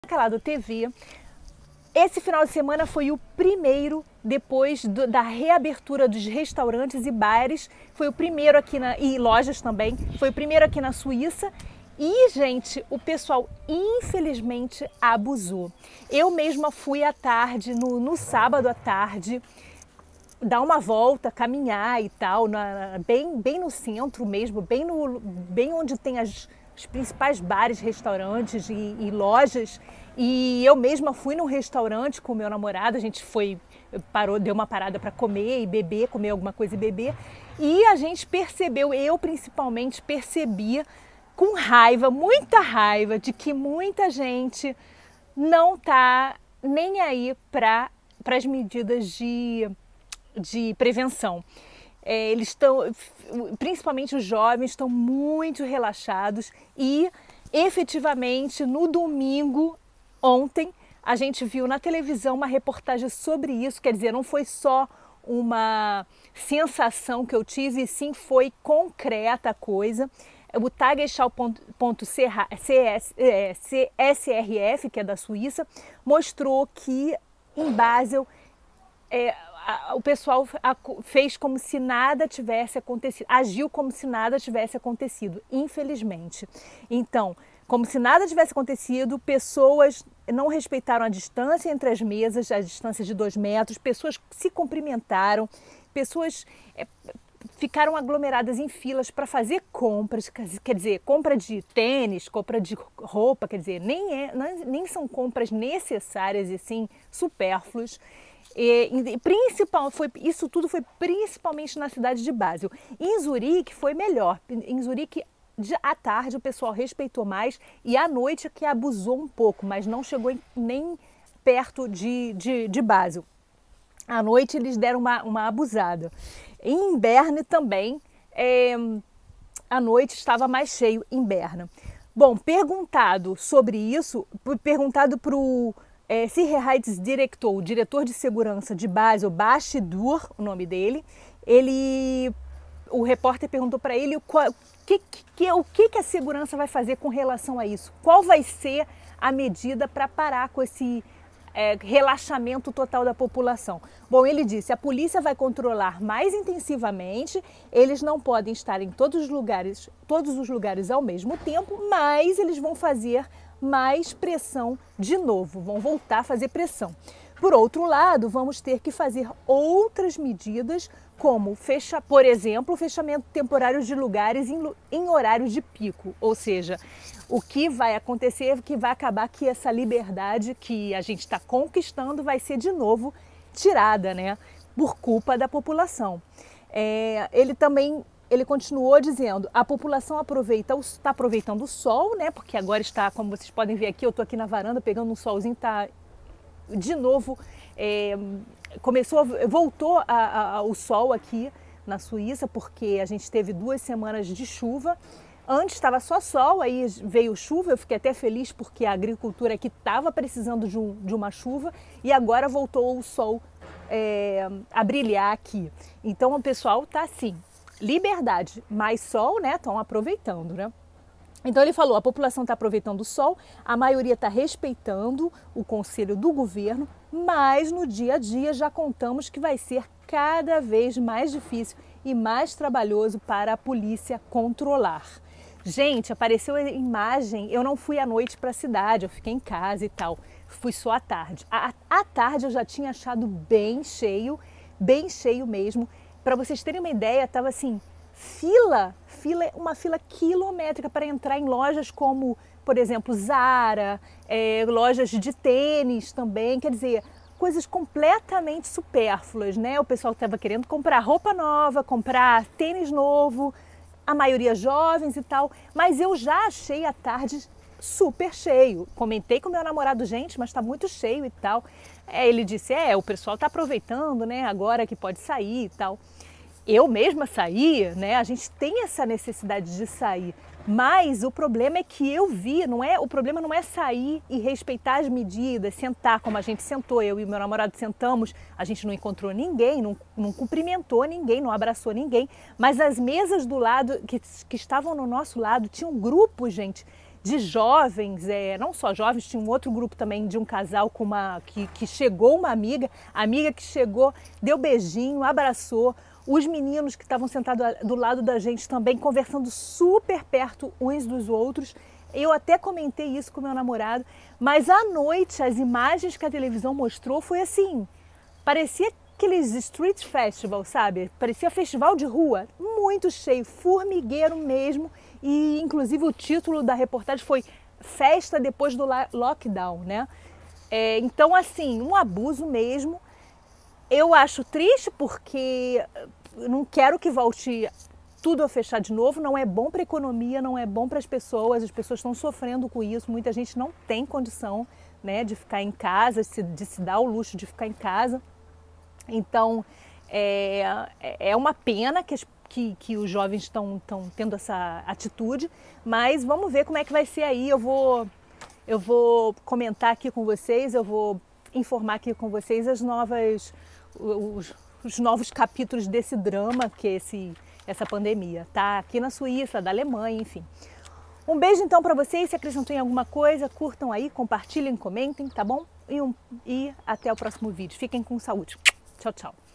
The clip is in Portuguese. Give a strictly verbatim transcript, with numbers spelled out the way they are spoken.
Calado T V. Esse final de semana foi o primeiro depois do, da reabertura dos restaurantes e bares. Foi o primeiro aqui na, e lojas também. Foi o primeiro aqui na Suíça. E, gente, o pessoal infelizmente abusou. Eu mesma fui à tarde, no, no sábado à tarde, dar uma volta, caminhar e tal, na, bem, bem no centro mesmo, bem, no, bem onde tem as, os principais bares, restaurantes e, e lojas. E eu mesma fui num restaurante com o meu namorado, a gente foi, parou, deu uma parada para comer e beber, comer alguma coisa e beber. E a gente percebeu, eu principalmente percebia com raiva, muita raiva, de que muita gente não tá nem aí para as medidas de, de prevenção. É, eles estão, principalmente os jovens, estão muito relaxados e efetivamente no domingo, ontem, a gente viu na televisão uma reportagem sobre isso, quer dizer, não foi só uma sensação que eu tive, e sim foi concreta a coisa. O Tagesschau.C S R F, que é da Suíça, mostrou que em Basel é, a, o pessoal a, fez como se nada tivesse acontecido, agiu como se nada tivesse acontecido, infelizmente. Então, como se nada tivesse acontecido, pessoas não respeitaram a distância entre as mesas, a distância de dois metros, pessoas se cumprimentaram, pessoas é, ficaram aglomeradas em filas para fazer compras, quer dizer, compra de tênis, compra de roupa, quer dizer, nem, é, nem são compras necessárias e sim supérfluas. E, e principal, foi, isso tudo foi principalmente na cidade de Basel. Em Zurique foi melhor, em Zurique à tarde o pessoal respeitou mais e à noite é que abusou um pouco, mas não chegou nem perto de, de, de Basel. À noite eles deram uma, uma abusada. Em Berne também, é, à noite estava mais cheio em Berne. Bom, perguntado sobre isso, perguntado para o é, Sicherheitsdirektor, o diretor de segurança de Basel, Bastidor, o nome dele, ele, o repórter perguntou para ele qual, que, que, o que, que a segurança vai fazer com relação a isso, qual vai ser a medida para parar com esse É, relaxamento total da população. Bom, ele disse, a polícia vai controlar mais intensivamente, eles não podem estar em todos os lugares, todos os lugares ao mesmo tempo, mas eles vão fazer mais pressão de novo, vão voltar a fazer pressão. Por outro lado, vamos ter que fazer outras medidas, como, fecha, por exemplo, o fechamento temporário de lugares em, em horários de pico, ou seja, o que vai acontecer é que vai acabar que essa liberdade que a gente está conquistando vai ser de novo tirada, né, por culpa da população. É, ele também, ele continuou dizendo, a população aproveita, está aproveitando o sol, né, porque agora está, como vocês podem ver aqui, eu estou aqui na varanda pegando um solzinho, está de novo, é, começou, voltou a, a, o sol aqui na Suíça, porque a gente teve duas semanas de chuva. Antes estava só sol, aí veio chuva, eu fiquei até feliz porque a agricultura aqui estava precisando de, um, de uma chuva e agora voltou o sol é, a brilhar aqui. Então o pessoal está assim, liberdade, mais sol, né? Estão aproveitando, né? Então ele falou, a população está aproveitando o sol, a maioria está respeitando o conselho do governo, mas no dia a dia já contamos que vai ser cada vez mais difícil e mais trabalhoso para a polícia controlar. Gente, apareceu a imagem, eu não fui à noite para a cidade, eu fiquei em casa e tal, fui só à tarde. À, à tarde eu já tinha achado bem cheio, bem cheio mesmo. Para vocês terem uma ideia, estava assim, fila, fila, uma fila quilométrica para entrar em lojas como, por exemplo, Zara, é, lojas de tênis também, quer dizer, coisas completamente supérfluas, né? O pessoal estava querendo comprar roupa nova, comprar tênis novo, a maioria jovens e tal, mas eu já achei a tarde super cheio. Comentei com meu namorado, gente, mas está muito cheio e tal. É, ele disse, é, o pessoal está aproveitando, né, agora que pode sair e tal. Eu mesma saí, né, a gente tem essa necessidade de sair, mas o problema é que eu vi, não é, o problema não é sair e respeitar as medidas, sentar como a gente sentou, eu e meu namorado sentamos, a gente não encontrou ninguém, não, não cumprimentou ninguém, não abraçou ninguém, mas as mesas do lado, que, que estavam no nosso lado, tinham um grupo, gente, de jovens, é, não só jovens, tinha um outro grupo também de um casal com uma, que, que chegou uma amiga, a amiga que chegou, deu beijinho, abraçou, os meninos que estavam sentados do lado da gente também conversando super perto uns dos outros. Eu até comentei isso com meu namorado, mas à noite as imagens que a televisão mostrou foi assim, parecia aqueles street festival, sabe? Parecia festival de rua, muito cheio, formigueiro mesmo, e inclusive o título da reportagem foi Festa depois do lockdown, né? É, então assim, um abuso mesmo. Eu acho triste porque eu não quero que volte tudo a fechar de novo, não é bom para a economia, não é bom para as pessoas, as pessoas estão sofrendo com isso, muita gente não tem condição, né, de ficar em casa, de se, de se dar o luxo de ficar em casa. Então é, é uma pena que, as, que, que os jovens estão tendo essa atitude, mas vamos ver como é que vai ser aí. Eu vou, eu vou comentar aqui com vocês, eu vou informar aqui com vocês as novas, os, os novos capítulos desse drama que é esse, essa pandemia, tá? Aqui na Suíça, da Alemanha, enfim. Um beijo então para vocês, se acrescentou em alguma coisa, curtam aí, compartilhem, comentem, tá bom? E, um, e até o próximo vídeo. Fiquem com saúde. Tchau, tchau.